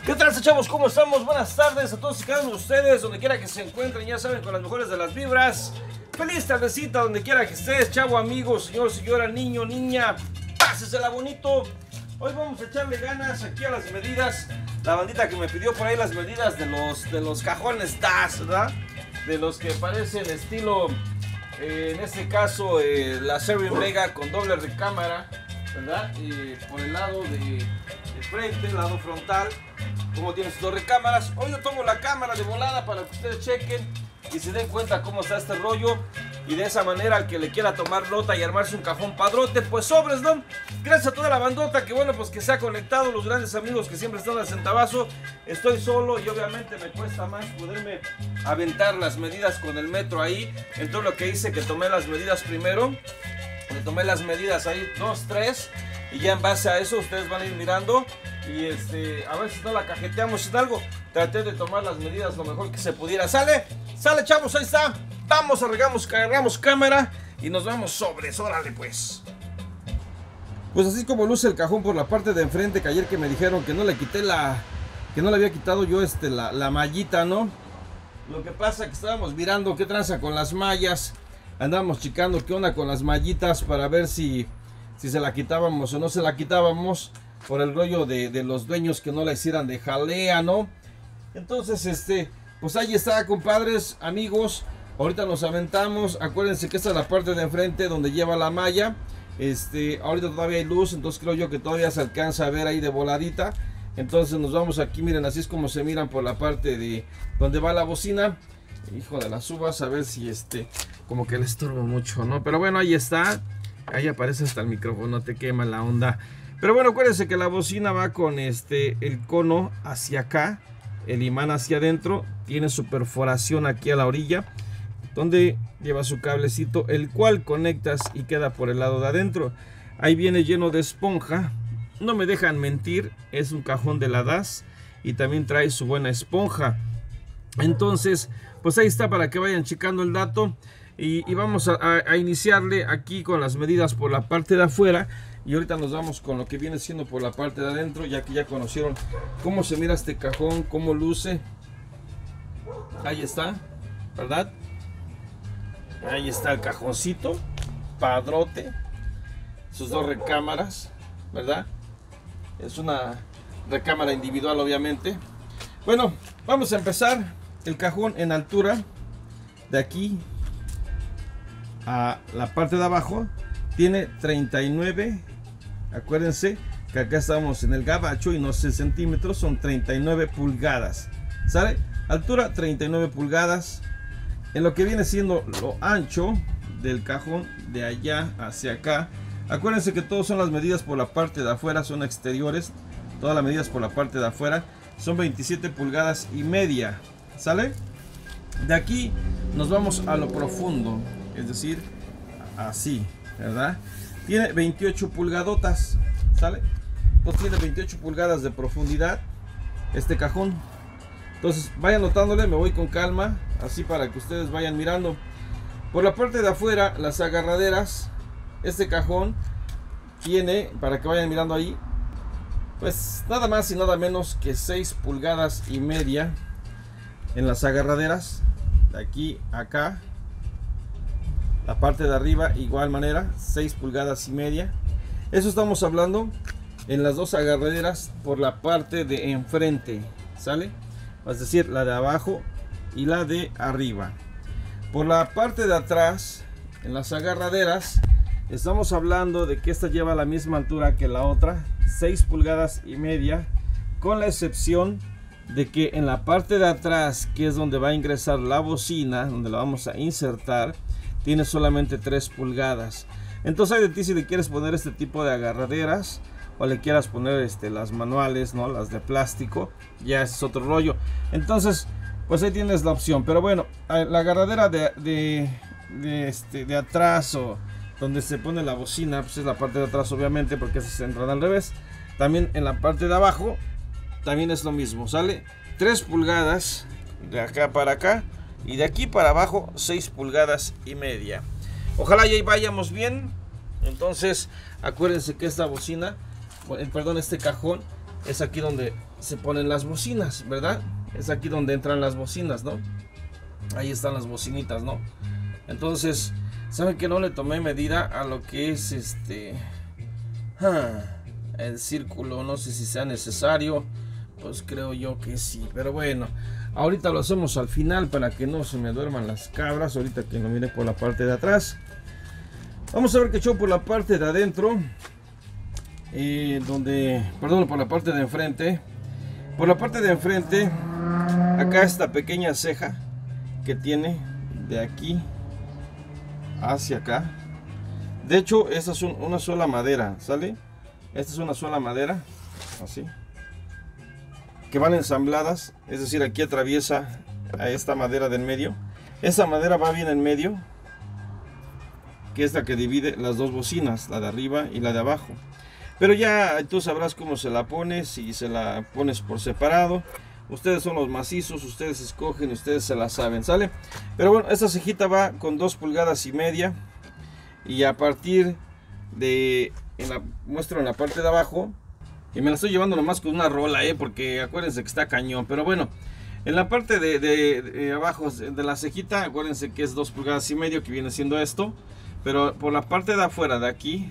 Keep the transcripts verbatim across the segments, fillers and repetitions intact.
¿Qué tal, chavos? ¿Cómo estamos? Buenas tardes a todos y cada uno de ustedes, donde quiera que se encuentren, ya saben, con las mejores de las vibras. Feliz tardecita, donde quiera que estés, chavo, amigo, señor, señora, niño, niña, pásesela bonito. Hoy vamos a echarle ganas aquí a las medidas. La bandita que me pidió por ahí las medidas de los, de los cajones D A S, ¿verdad? De los que parecen estilo, eh, en este caso, eh, la Serie Vega con doble recámara, ¿verdad? Eh, por el lado de, de frente, el lado frontal, como tiene sus dos recámaras. Hoy yo tomo la cámara de volada para que ustedes chequen y se den cuenta cómo está este rollo. Y de esa manera, al que le quiera tomar nota y armarse un cajón padrote, pues sobres, ¿no? Gracias a toda la bandota que, bueno, pues que se ha conectado, los grandes amigos que siempre están al centavazo. Estoy solo y obviamente me cuesta más poderme aventar las medidas con el metro ahí. Entonces lo que hice, que tomé las medidas primero. Le tomé las medidas ahí, dos, tres. Y ya en base a eso ustedes van a ir mirando. Y este, a ver si no la cajeteamos en algo. Traté de tomar las medidas lo mejor que se pudiera. ¿Sale? Sale, chavos, ahí está. Vamos, arreglamos, cargamos cámara y nos vamos sobres. Órale, pues. Pues así como luce el cajón por la parte de enfrente, que ayer que me dijeron que no le quité la... Que no le había quitado yo este, la, la mallita, ¿no? Lo que pasa que estábamos mirando qué tranza con las mallas. Andábamos checando qué onda con las mallitas para ver si, si se la quitábamos o no se la quitábamos. Por el rollo de, de los dueños que no la hicieran de jalea, ¿no? Entonces, este, pues ahí está, compadres, amigos. Ahorita nos aventamos. Acuérdense que esta es la parte de enfrente donde lleva la malla. Este, ahorita todavía hay luz, entonces creo yo que todavía se alcanza a ver ahí de voladita. Entonces nos vamos aquí, miren, así es como se miran por la parte de donde va la bocina. Hijo de las uvas, a ver si este, como que le estorbo mucho, ¿no? Pero bueno, ahí está. Ahí aparece hasta el micrófono, te quema la onda. Pero bueno, acuérdense que la bocina va con este, el cono hacia acá, el imán hacia adentro, tiene su perforación aquí a la orilla, donde lleva su cablecito, el cual conectas y queda por el lado de adentro. Ahí viene lleno de esponja, no me dejan mentir, es un cajón de la D A S y también trae su buena esponja. Entonces, pues ahí está para que vayan checando el dato. Y, y vamos a, a, a iniciarle aquí con las medidas por la parte de afuera. Y ahorita nos vamos con lo que viene siendo por la parte de adentro, ya que ya conocieron cómo se mira este cajón, cómo luce. Ahí está, ¿verdad? Ahí está el cajoncito, padrote, sus dos recámaras, ¿verdad? Es una recámara individual, obviamente. Bueno, vamos a empezar. El cajón en altura, de aquí a la parte de abajo, tiene treinta y nueve. Acuérdense que acá estamos en el gabacho y no sé centímetros, son treinta y nueve pulgadas. ¿Sale? Altura treinta y nueve pulgadas. En lo que viene siendo lo ancho del cajón, de allá hacia acá, acuérdense que todas son las medidas por la parte de afuera, son exteriores. Todas las medidas por la parte de afuera son veintisiete pulgadas y media. ¿Sale? De aquí nos vamos a lo profundo, es decir, así, ¿verdad? Tiene veintiocho pulgadotas, ¿sale? Entonces tiene veintiocho pulgadas de profundidad este cajón. Entonces vayan notándole, me voy con calma, así para que ustedes vayan mirando. Por la parte de afuera, las agarraderas, este cajón tiene, para que vayan mirando ahí, pues nada más y nada menos que seis pulgadas y media en las agarraderas, de aquí a acá. La parte de arriba igual manera, seis pulgadas y media. Eso estamos hablando en las dos agarraderas por la parte de enfrente, ¿sale? Es decir, la de abajo y la de arriba. Por la parte de atrás, en las agarraderas, estamos hablando de que esta lleva la misma altura que la otra, seis pulgadas y media, con la excepción de que en la parte de atrás, que es donde va a ingresar la bocina, donde la vamos a insertar, tiene solamente tres pulgadas. Entonces hay de ti si le quieres poner este tipo de agarraderas o le quieras poner este, las manuales, ¿no? Las de plástico, ya es otro rollo. Entonces, pues ahí tienes la opción. Pero bueno, la agarradera de, de, de, este, de atrás, o donde se pone la bocina, pues es la parte de atrás, obviamente, porque esas se entran al revés. También en la parte de abajo, también es lo mismo, ¿sale? tres pulgadas de acá para acá. Y de aquí para abajo seis pulgadas y media. Ojalá y ahí vayamos bien. Entonces acuérdense que esta bocina, perdón, este cajón es aquí donde se ponen las bocinas, ¿verdad? Es aquí donde entran las bocinas, ¿no? Ahí están las bocinitas, ¿no? Entonces, ¿saben que no le tomé medida a lo que es este ah, el círculo? No sé si sea necesario. Pues creo yo que sí, pero bueno, ahorita lo hacemos al final para que no se me duerman las cabras. Ahorita que lo mire por la parte de atrás. Vamos a ver qué show por la parte de adentro. Eh, donde, perdón, por la parte de enfrente. Por la parte de enfrente, acá esta pequeña ceja que tiene de aquí hacia acá. De hecho, esta es un, una sola madera, ¿sale? Esta es una sola madera, así, que van ensambladas, es decir, aquí atraviesa a esta madera del medio. Esa madera va bien en medio, que es la que divide las dos bocinas, la de arriba y la de abajo. Pero ya tú sabrás cómo se la pones, si se la pones por separado. Ustedes son los macizos, ustedes escogen, ustedes se la saben, ¿sale? Pero bueno, esta cejita va con dos pulgadas y media. Y a partir de, en la, muestro en la parte de abajo. Y me la estoy llevando nomás con una rola, ¿eh? Porque acuérdense que está cañón. Pero bueno, en la parte de, de, de abajo de la cejita, acuérdense que es dos pulgadas y medio, que viene siendo esto. Pero por la parte de afuera, de aquí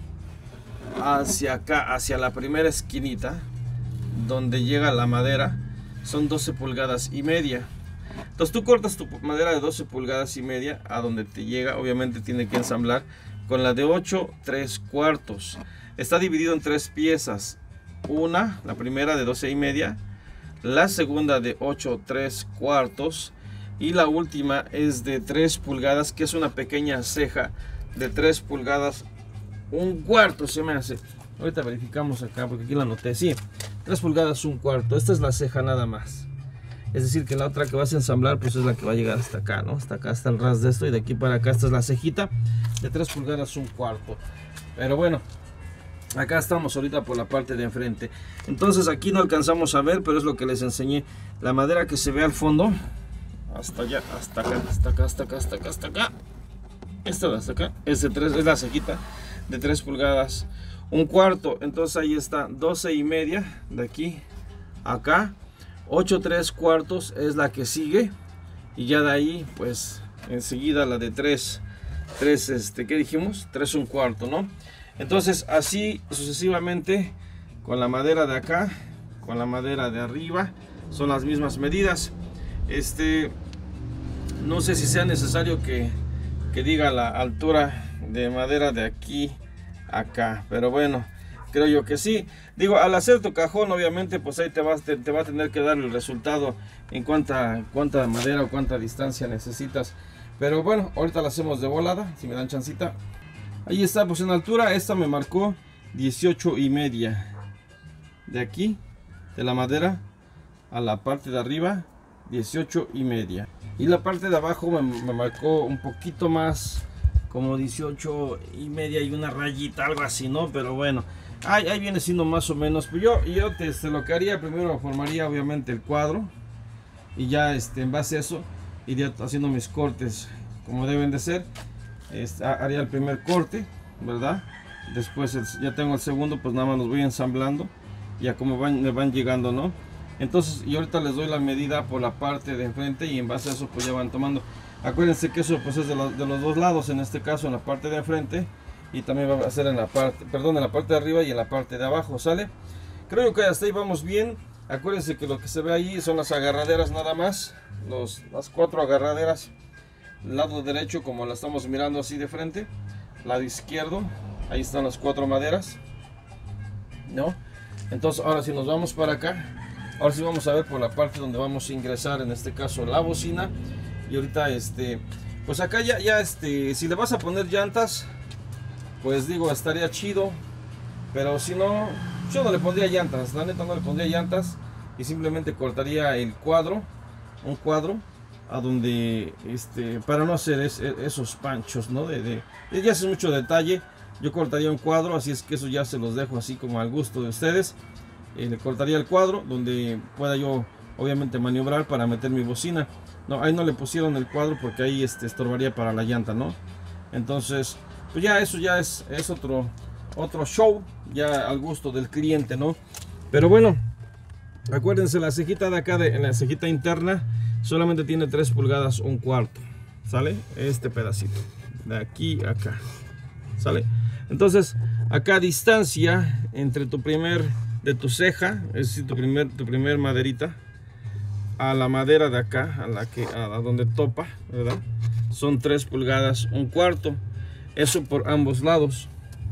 hacia acá, hacia la primera esquinita, donde llega la madera, son doce pulgadas y media. Entonces tú cortas tu madera de doce pulgadas y media a donde te llega. Obviamente tiene que ensamblar con la de ocho tres cuartos. Está dividido en tres piezas. Una, la primera de doce y media, la segunda de ocho tres cuartos y la última es de tres pulgadas, que es una pequeña ceja de tres pulgadas un cuarto, se me hace. Ahorita verificamos acá porque aquí la anoté. Sí, tres pulgadas un cuarto. Esta es la ceja nada más. Es decir, que la otra que vas a ensamblar pues es la que va a llegar hasta acá, ¿no? Hasta acá, hasta el ras de esto, y de aquí para acá esta es la cejita de tres pulgadas un cuarto. Pero bueno, acá estamos ahorita por la parte de enfrente. Entonces aquí no alcanzamos a ver, pero es lo que les enseñé. La madera que se ve al fondo, hasta allá, hasta acá, hasta acá, hasta acá, hasta acá, hasta acá. Esta de hasta acá es, de tres, es la cejita de tres pulgadas un cuarto. Entonces ahí está, doce y media de aquí acá. ocho tres cuartos es la que sigue, y ya de ahí pues enseguida la de tres, tres este, ¿qué dijimos? tres un cuarto, ¿no? Entonces así sucesivamente con la madera de acá, con la madera de arriba, son las mismas medidas. Este, no sé si sea necesario que, que diga la altura de madera de aquí a acá, pero bueno, creo yo que sí. Digo, al hacer tu cajón, obviamente, pues ahí te, vas, te, te va a tener que dar el resultado en cuánta, cuánta madera o cuánta distancia necesitas. Pero bueno, ahorita la hacemos de volada, si me dan chancita. Ahí está, pues en altura, esta me marcó dieciocho y media. De aquí, de la madera a la parte de arriba, dieciocho y media. Y la parte de abajo me, me marcó un poquito más, como dieciocho y media y una rayita, algo así, ¿no? Pero bueno, ahí, ahí viene siendo más o menos. Pues yo, yo te, este, lo que haría primero, formaría obviamente el cuadro, y ya este, en base a eso iría haciendo mis cortes como deben de ser. Este, haría el primer corte, ¿verdad? Después el, ya tengo el segundo, pues nada más los voy ensamblando ya como van, me van llegando, ¿no? Entonces, y ahorita les doy la medida por la parte de enfrente, y en base a eso pues ya van tomando. Acuérdense que eso pues es de, la, de los dos lados, en este caso en la parte de enfrente, y también va a ser en la parte, perdón, en la parte de arriba y en la parte de abajo, ¿sale? Creo que hasta ahí vamos bien. Acuérdense que lo que se ve ahí son las agarraderas nada más, los, las cuatro agarraderas, lado derecho como la estamos mirando así de frente, lado izquierdo, ahí están las cuatro maderas, ¿no? Entonces ahora si nos vamos para acá, ahora sí vamos a ver por la parte donde vamos a ingresar, en este caso la bocina. Y ahorita este, pues acá ya, ya este, si le vas a poner llantas, pues digo, estaría chido. Pero si no, yo no le pondría llantas, la neta no le pondría llantas. Y simplemente cortaría el cuadro, un cuadro, a donde, este, para no hacer es, esos panchos, ¿no? De, de, de, ya es mucho detalle. Yo cortaría un cuadro, así es que eso ya se los dejo así como al gusto de ustedes. Eh, le cortaría el cuadro donde pueda yo obviamente maniobrar para meter mi bocina. No, ahí no le pusieron el cuadro porque ahí este, estorbaría para la llanta, ¿no? Entonces, pues ya eso ya es, es otro, otro show, ya al gusto del cliente, ¿no? Pero bueno, Acuérdense, la cejita de acá, de, en la cejita interna, solamente tiene tres pulgadas, un cuarto. ¿Sale? Este pedacito. De aquí a acá. ¿Sale? Entonces, acá a distancia entre tu primer, de tu ceja, es decir, tu primer, tu primer maderita, a la madera de acá, a la que, a donde topa, ¿verdad? Son tres pulgadas, un cuarto. Eso por ambos lados.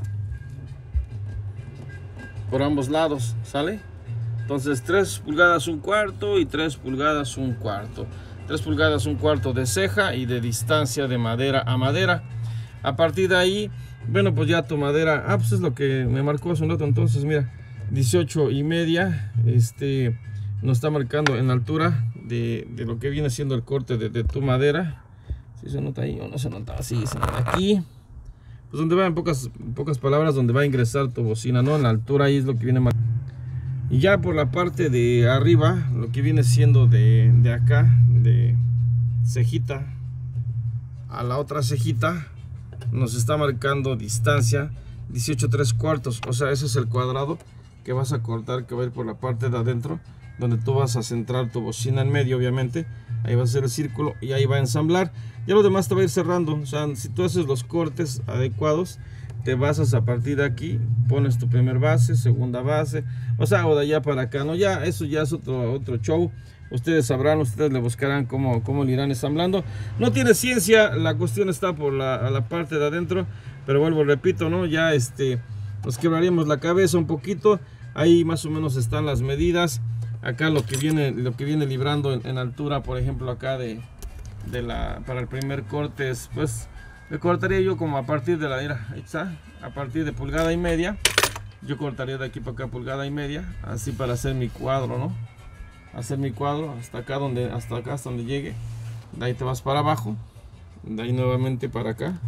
Por ambos lados, ¿sale? Entonces tres pulgadas, un cuarto, y tres pulgadas, un cuarto. tres pulgadas, un cuarto de ceja y de distancia de madera a madera. A partir de ahí, bueno, pues ya tu madera, ah, pues es lo que me marcó hace un rato. Entonces, mira, dieciocho y media, este, nos está marcando en la altura de, de lo que viene siendo el corte de, de tu madera. Si se nota ahí o no se nota, así se nota aquí. Pues donde va, en pocas, en pocas palabras, donde va a ingresar tu bocina, ¿no? En la altura ahí es lo que viene marcando. Y ya por la parte de arriba, lo que viene siendo de, de acá, de cejita a la otra cejita, nos está marcando distancia dieciocho tres cuartos. O sea, ese es el cuadrado que vas a cortar, que va a ir por la parte de adentro, donde tú vas a centrar tu bocina en medio, obviamente. Ahí va a ser el círculo y ahí va a ensamblar. Ya lo demás te va a ir cerrando. O sea, si tú haces los cortes adecuados, te basas a partir de aquí, pones tu primer base, segunda base, o sea, o de allá para acá, ¿no? Ya, eso ya es otro, otro show. Ustedes sabrán, ustedes le buscarán cómo, cómo le irán ensamblando. No tiene ciencia, la cuestión está por la, a la parte de adentro, pero vuelvo, repito, ¿no? Ya este, nos quebraríamos la cabeza un poquito. Ahí más o menos están las medidas. Acá lo que viene, lo que viene librando en, en altura, por ejemplo, acá de, de la, para el primer corte es, pues, me cortaría yo como a partir de la, mira, ahí está, a partir de pulgada y media. Yo cortaría de aquí para acá pulgada y media, así para hacer mi cuadro, ¿no? Hacer mi cuadro hasta acá, donde, hasta acá, hasta donde llegue. De ahí te vas para abajo, de ahí nuevamente para acá.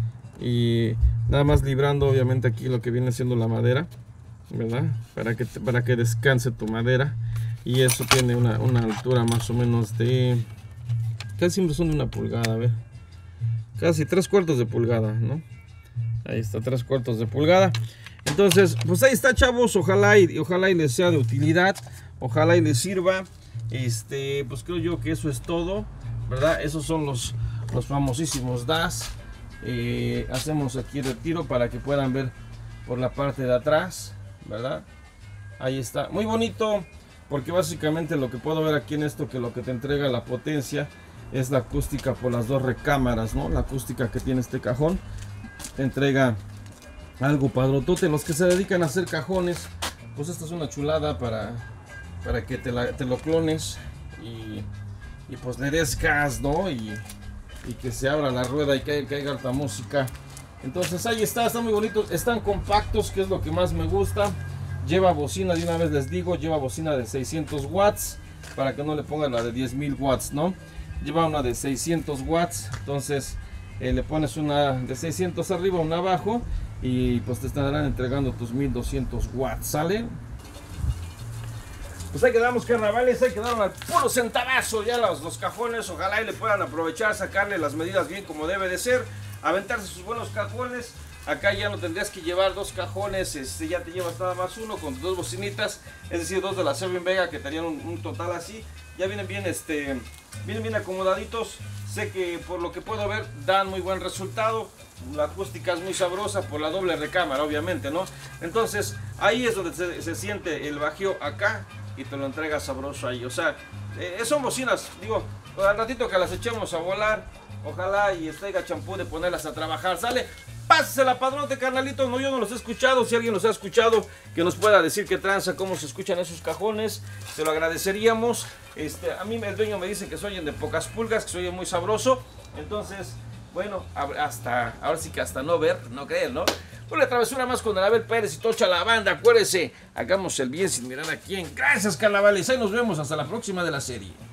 Y nada más librando, obviamente, aquí lo que viene siendo la madera, ¿verdad? Para que, para que descanse tu madera. Y eso tiene una, una altura más o menos de, casi siempre son de una pulgada, a ver, casi tres cuartos de pulgada, ¿no? Ahí está, tres cuartos de pulgada. Entonces, pues ahí está, chavos. Ojalá y, ojalá y les sea de utilidad, ojalá y les sirva. Este, pues creo yo que eso es todo, ¿verdad? Esos son los, los famosísimos D A S. Eh, hacemos aquí retiro para que puedan ver por la parte de atrás, ¿verdad? Ahí está, muy bonito, porque básicamente lo que puedo ver aquí en esto, que lo que te entrega la potencia es la acústica por las dos recámaras, ¿no? La acústica que tiene este cajón te entrega algo padrotote. Los que se dedican a hacer cajones, pues esta es una chulada para, para que te, la, te lo clones y, y pues le des gas, ¿no? Y, y que se abra la rueda y que caiga alta música. Entonces ahí está, está muy bonito, están compactos, que es lo que más me gusta. Lleva bocina, de una vez les digo, lleva bocina de seiscientos watts, para que no le pongan la de diez mil watts, ¿no? Lleva una de seiscientos watts, entonces eh, le pones una de seiscientos arriba, una abajo, y pues te estarán entregando tus mil doscientos watts, ¿sale? Pues ahí quedamos, carnavales, ahí quedaron al puro centavazo ya los, los cajones. Ojalá y le puedan aprovechar, sacarle las medidas bien como debe de ser, aventarse sus buenos cajones. Acá ya no tendrías que llevar dos cajones, este, ya te llevas nada más uno con dos bocinitas, es decir, dos de la Seven Vega, que tenían un, un total así. Ya vienen bien, este, vienen bien acomodaditos. Sé que por lo que puedo ver dan muy buen resultado. La acústica es muy sabrosa por la doble recámara, obviamente, ¿no? Entonces ahí es donde se, se siente el bajeo acá y te lo entrega sabroso ahí. O sea, eh, son bocinas, digo, al ratito que las echemos a volar, ojalá y traiga champú de ponerlas a trabajar, ¿sale? Pásela, padrote, carnalito. No, yo no los he escuchado. Si alguien los ha escuchado, que nos pueda decir qué tranza, cómo se escuchan esos cajones, se lo agradeceríamos. Este, a mí el dueño me dice que se oyen de pocas pulgas, que se oye muy sabroso. Entonces, bueno, hasta ahora sí que hasta no ver, no creer, ¿no? Una travesura más con el Abel Pérez y tocha la banda. Acuérdense, hagamos el bien sin mirar a quién. Gracias, carnavales. Ahí nos vemos hasta la próxima de la serie.